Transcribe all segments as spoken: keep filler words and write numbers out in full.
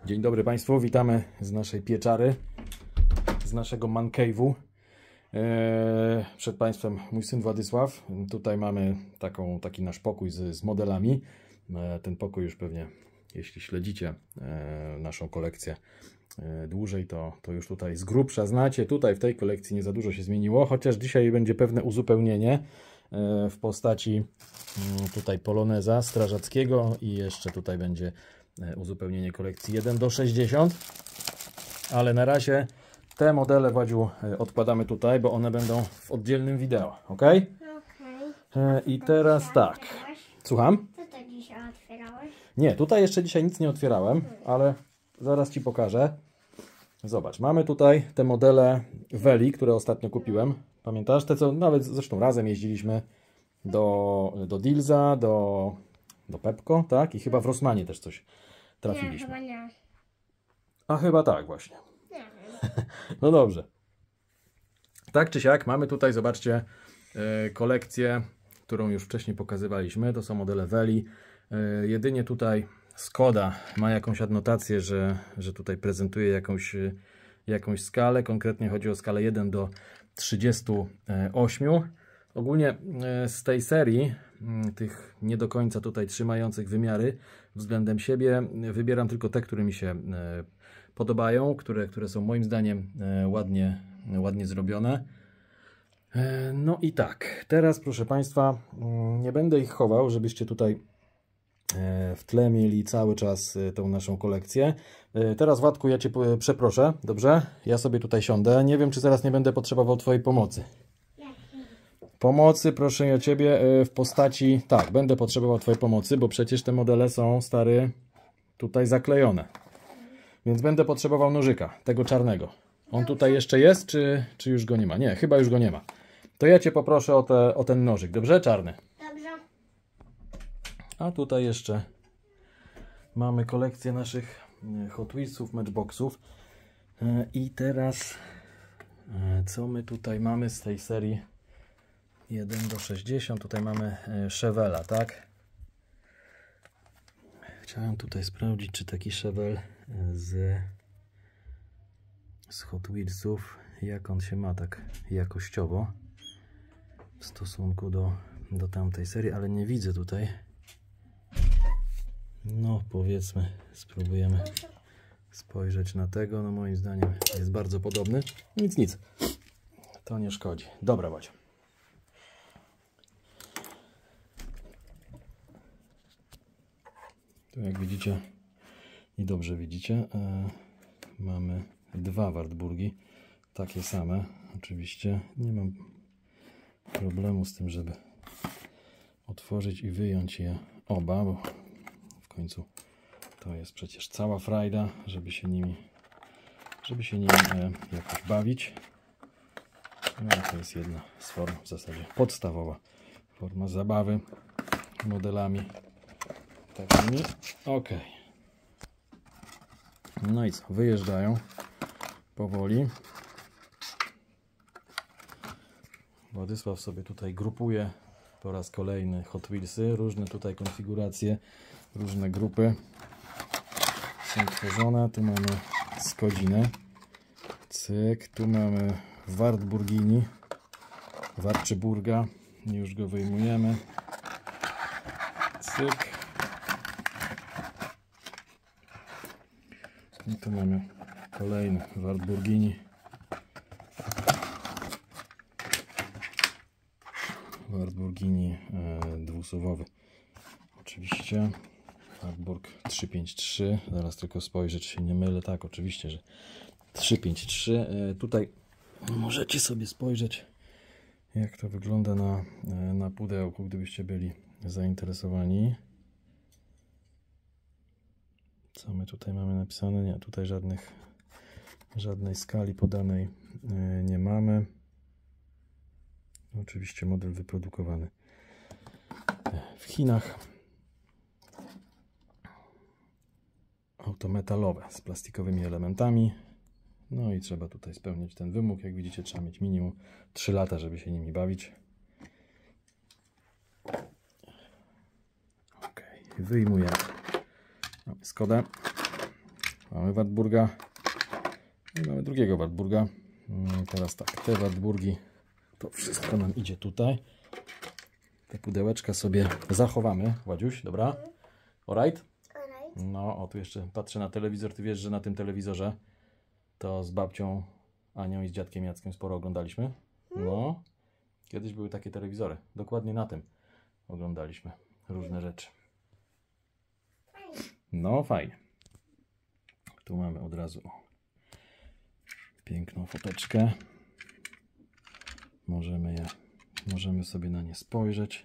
Dzień dobry Państwu, witamy z naszej pieczary, z naszego man cave'u. Eee, przed Państwem mój syn Władysław. Tutaj mamy taką, taki nasz pokój z, z modelami. Eee, ten pokój już pewnie, jeśli śledzicie eee, naszą kolekcję eee, dłużej, to, to już tutaj z grubsza znacie. Tutaj w tej kolekcji nie za dużo się zmieniło, chociaż dzisiaj będzie pewne uzupełnienie eee, w postaci mm, tutaj poloneza strażackiego i jeszcze tutaj będzie uzupełnienie kolekcji jeden do sześćdziesięciu, ale na razie te modele, Władziu, odkładamy tutaj, bo one będą w oddzielnym wideo, ok? Okej. I teraz tak, słucham? Co to dzisiaj otwierałeś? Nie, tutaj jeszcze dzisiaj nic nie otwierałem, ale zaraz Ci pokażę. Zobacz, mamy tutaj te modele Weli, które ostatnio kupiłem. Pamiętasz? Te, co nawet zresztą razem jeździliśmy do, do Dilsa, do, do Pepco, tak? I chyba w Rossmanie też coś trafiliśmy. Nie, chyba nie. A chyba tak właśnie. Nie wiem. No dobrze. Tak czy siak, mamy tutaj, zobaczcie, yy, kolekcję, którą już wcześniej pokazywaliśmy. To są modele Weli. Yy, jedynie tutaj Skoda ma jakąś adnotację, że, że tutaj prezentuje jakąś, yy, jakąś skalę. Konkretnie chodzi o skalę jeden do trzydziestu ośmiu. Ogólnie yy, z tej serii, yy, tych nie do końca tutaj trzymających wymiary względem siebie, yy, wybieram tylko te, które mi się yy, podobają, które, które są moim zdaniem yy, ładnie, yy, ładnie zrobione. No i tak, teraz proszę Państwa, nie będę ich chował, żebyście tutaj w tle mieli cały czas tą naszą kolekcję. Teraz, Władku, ja Cię przeproszę, dobrze? Ja sobie tutaj siądę. Nie wiem, czy zaraz nie będę potrzebował Twojej pomocy. Pomocy, proszę ja Ciebie, w postaci... Tak, będę potrzebował Twojej pomocy, bo przecież te modele są, stary, tutaj zaklejone. Więc będę potrzebował nożyka, tego czarnego. On tutaj jeszcze jest, czy, czy już go nie ma? Nie, chyba już go nie ma. To ja Cię poproszę o, te, o ten nożyk, dobrze? Czarny. Dobrze. A tutaj jeszcze mamy kolekcję naszych Hot Wheelsów, Matchboxów. I teraz co my tutaj mamy z tej serii jeden do sześćdziesięciu? Tutaj mamy Chevela, tak? Chciałem tutaj sprawdzić, czy taki Chevel z, z Hot Wheelsów, jak on się ma tak jakościowo w stosunku do, do tamtej serii, ale nie widzę tutaj. No, powiedzmy, spróbujemy spojrzeć na tego. No, moim zdaniem jest bardzo podobny. Nic, nic. To nie szkodzi. Dobra, Bacio. Tu, jak widzicie, i dobrze widzicie, e, mamy dwa Wartburgi. Takie same. Oczywiście nie mam problemu z tym, żeby otworzyć i wyjąć je oba, bo w końcu to jest przecież cała frajda, żeby się nimi żeby się nimi e, jakoś bawić. No, to jest jedna z form, w zasadzie podstawowa forma zabawy modelami takimi. Ok. No i co? Wyjeżdżają powoli. Władysław sobie tutaj grupuje po raz kolejny Hot Wheelsy. Różne tutaj konfiguracje, różne grupy są tworzone. Tu mamy Skodzinę. Cyk. Tu mamy Wartburgini. Wartburga. Już go wyjmujemy. Cyk. I tu mamy kolejny Wartburgini. Wartburgini e, dwusuwowy. Oczywiście Wartburg trzysta pięćdziesiąt trzy. Zaraz tylko spojrzę, czy się nie mylę. Tak, oczywiście, że trzysta pięćdziesiąt trzy. E, tutaj możecie sobie spojrzeć, jak to wygląda na, e, na pudełku, gdybyście byli zainteresowani. Co my tutaj mamy napisane? Nie, tutaj żadnych, żadnej skali podanej e, nie mamy. Oczywiście model wyprodukowany w Chinach. Auto metalowe z plastikowymi elementami. No i trzeba tutaj spełnić ten wymóg. Jak widzicie, trzeba mieć minimum trzy lata, żeby się nimi bawić. Ok, wyjmujemy Skodę. mamy Wartburga i mamy drugiego Wartburga. Teraz tak, te Wartburgi, to wszystko nam idzie tutaj. Te pudełeczka sobie zachowamy. Ładziuś, dobra? Alright? No, o tu jeszcze patrzę na telewizor. Ty wiesz, że na tym telewizorze to z babcią Anią i z dziadkiem Jackiem sporo oglądaliśmy? No, kiedyś były takie telewizory. Dokładnie na tym oglądaliśmy różne rzeczy. No, fajnie. Tu mamy od razu piękną foteczkę. Możemy je, możemy sobie na nie spojrzeć.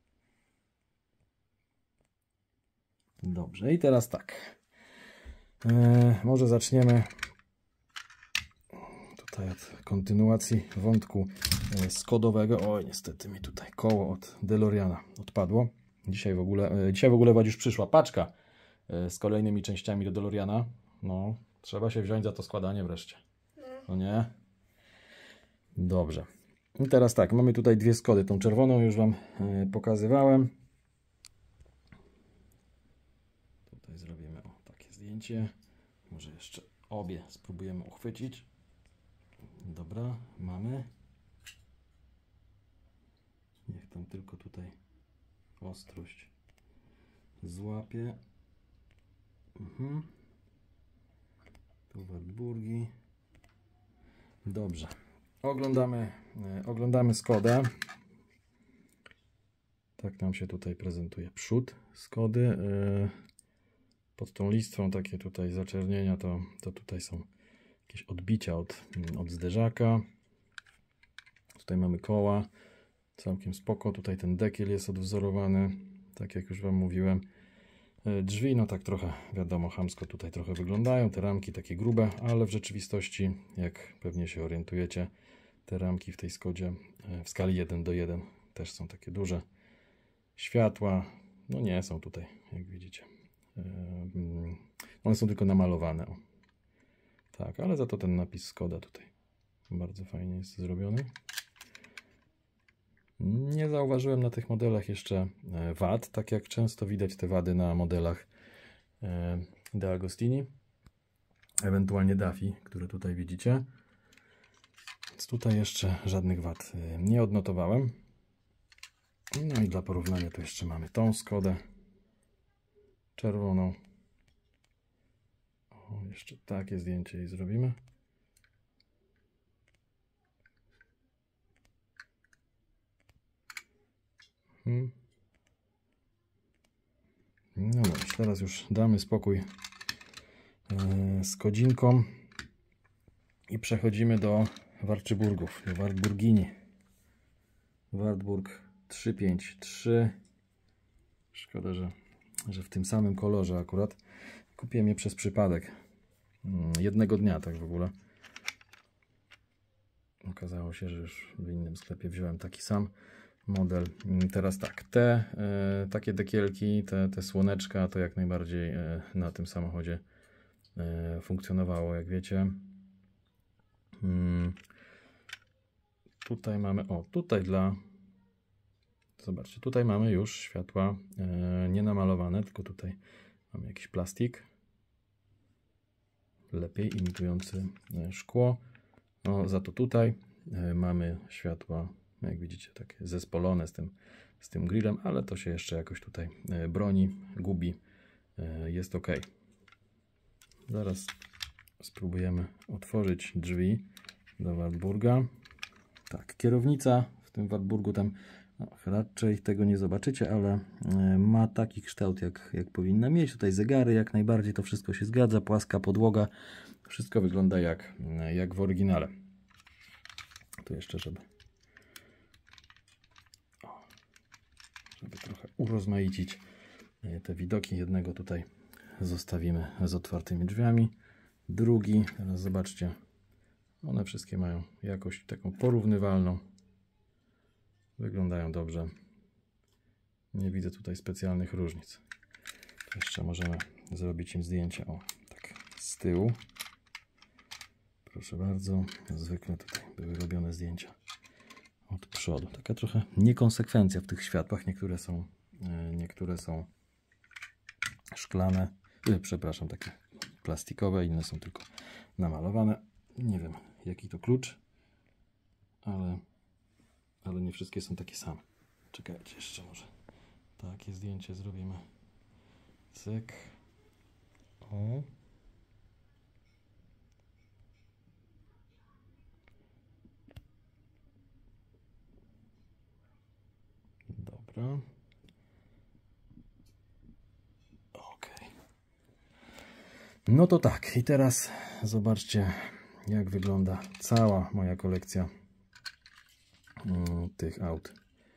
Dobrze, i teraz tak. E, może zaczniemy tutaj od kontynuacji wątku e, skodowego. Oj, niestety mi tutaj koło od DeLoreana odpadło. Dzisiaj w ogóle, e, dzisiaj w ogóle już przyszła paczka e, z kolejnymi częściami do DeLoreana. No, trzeba się wziąć za to składanie wreszcie. No nie? Dobrze. I teraz tak, mamy tutaj dwie Skody. Tą czerwoną już Wam e, pokazywałem. Tutaj zrobimy o, takie zdjęcie. Może jeszcze obie spróbujemy uchwycić. Dobra, mamy. Niech tam tylko tutaj ostrość złapie. Mhm. Tu Wartburgi. Dobrze. Oglądamy, e, oglądamy Skodę. Tak nam się tutaj prezentuje przód Skody. E, pod tą listwą takie tutaj zaczernienia to, to tutaj są jakieś odbicia od, od zderzaka. Tutaj mamy koła. Całkiem spoko. Tutaj ten dekiel jest odwzorowany. Tak jak już Wam mówiłem. E, drzwi, no tak trochę, wiadomo, chamsko tutaj trochę wyglądają. Te ramki takie grube, ale w rzeczywistości, jak pewnie się orientujecie, te ramki w tej Skodzie w skali jeden do jeden też są takie duże. Światła, no nie są tutaj, jak widzicie. One są tylko namalowane. O. Tak, ale za to ten napis Skoda tutaj bardzo fajnie jest zrobiony. Nie zauważyłem na tych modelach jeszcze wad, tak jak często widać te wady na modelach De Agostini, ewentualnie Duffy, które tutaj widzicie. Więc tutaj jeszcze żadnych wad nie odnotowałem. No i dla porównania tu jeszcze mamy tą Skodę czerwoną. O, jeszcze takie zdjęcie jej zrobimy. Hmm. No dobrze, teraz już damy spokój yy, Skodzinkom i przechodzimy do Wartburgów, do Wartburgini. Wartburg trzysta pięćdziesiąt trzy. Szkoda, że, że w tym samym kolorze akurat. Kupiłem je przez przypadek. Jednego dnia tak w ogóle. Okazało się, że już w innym sklepie wziąłem taki sam model. Teraz tak, te e, takie dekielki, te, te słoneczka, to jak najbardziej e, na tym samochodzie e, funkcjonowało, jak wiecie. Hmm. Tutaj mamy, o tutaj dla, zobaczcie, tutaj mamy już światła e, nie namalowane, tylko tutaj mamy jakiś plastik, lepiej imitujący e, szkło. No, za to tutaj e, mamy światła, jak widzicie, takie zespolone z tym, z tym grillem, ale to się jeszcze jakoś tutaj e, broni, gubi, e, jest ok. Zaraz spróbujemy otworzyć drzwi do Wartburga. Tak, kierownica w tym Wartburgu tam no, raczej tego nie zobaczycie, ale y, ma taki kształt jak, jak powinna mieć. Tutaj zegary jak najbardziej, to wszystko się zgadza, płaska podłoga, wszystko wygląda jak, jak w oryginale. Tu jeszcze, żeby, o, żeby trochę urozmaicić y, te widoki. Jednego tutaj zostawimy z otwartymi drzwiami, drugi, teraz zobaczcie, one wszystkie mają jakość taką porównywalną. Wyglądają dobrze. Nie widzę tutaj specjalnych różnic. Jeszcze możemy zrobić im zdjęcie. O, tak z tyłu. Proszę bardzo. Zwykle tutaj były robione zdjęcia od przodu. Taka trochę niekonsekwencja w tych światłach. Niektóre są, niektóre są szklane. Przepraszam, takie plastikowe, inne są tylko namalowane. Nie wiem, jaki to klucz, ale, ale nie wszystkie są takie same. Czekajcie, jeszcze może takie zdjęcie zrobimy. Cyk. O. Dobra. Ok. No to tak. I teraz zobaczcie, jak wygląda cała moja kolekcja tych aut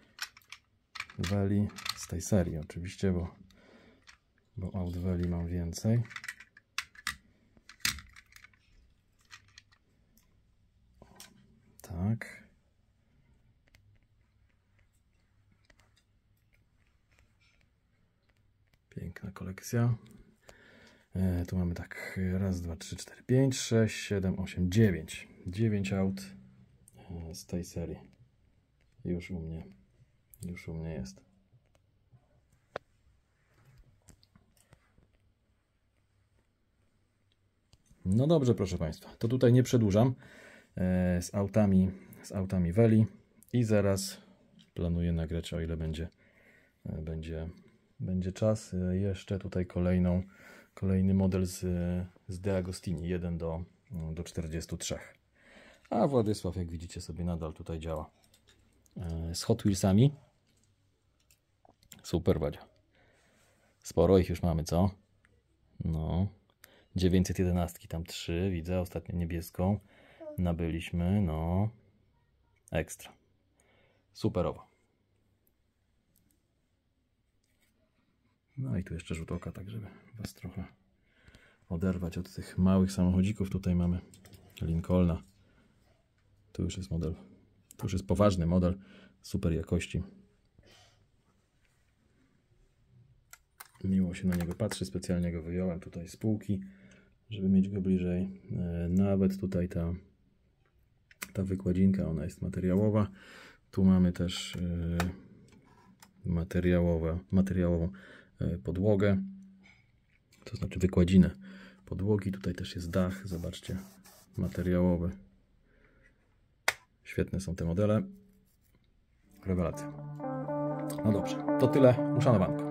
Weli z tej serii oczywiście, bo, bo aut Weli mam więcej. Tak. Piękna kolekcja. E, tu mamy tak raz, dwa, trzy, cztery, pięć, sześć, siedem, osiem, dziewięć. dziewięć aut e, z tej serii. Już u mnie. Już u mnie jest. No dobrze, proszę Państwa. To tutaj nie przedłużam e, z autami, z autami Weli i zaraz planuję nagrać, o ile będzie, e, będzie, będzie czas, e, jeszcze tutaj kolejną, kolejny model z, z De Agostini, jeden do, do czterdziestu trzech. A Władysław, jak widzicie, sobie nadal tutaj działa e, z Hot Wheelsami. Super, Wadzia. Sporo ich już mamy, co? No. dziewięćset jedenaście, tam trzy, widzę, ostatnio niebieską nabyliśmy, no. Ekstra. Superowo. No i tu jeszcze rzut oka, tak żeby Was trochę oderwać od tych małych samochodzików. Tutaj mamy Lincolna. Tu już jest model, tu już jest poważny model, super jakości. Miło się na niego patrzy, specjalnie go wyjąłem tutaj z półki, żeby mieć go bliżej. Nawet tutaj ta, ta wykładzinka, ona jest materiałowa. Tu mamy też materiałowe, materiałową podłogę, to znaczy wykładzinę podłogi. Tutaj też jest dach, zobaczcie, materiałowy. Świetne są te modele. Rewelacja. No dobrze, to tyle. Uszanowanko.